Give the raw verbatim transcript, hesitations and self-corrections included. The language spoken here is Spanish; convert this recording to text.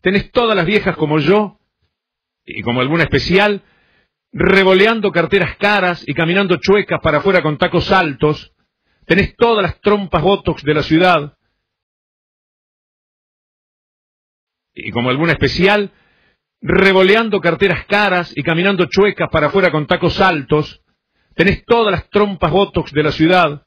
tenés todas las viejas como yo, y como alguna especial, revoleando carteras caras y caminando chuecas para afuera con tacos altos, tenés todas las trompas botox de la ciudad, y como alguna especial, revoleando carteras caras y caminando chuecas para afuera con tacos altos, tenés todas las trompas botox de la ciudad,